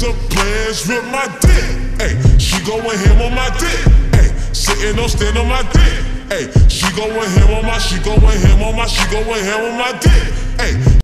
took plans with my dick. Ay, she going ham on my dick. Ay, sitting on stand on my dick. Ay, she going ham on my, she going ham on my, she going ham on my dick. Ay.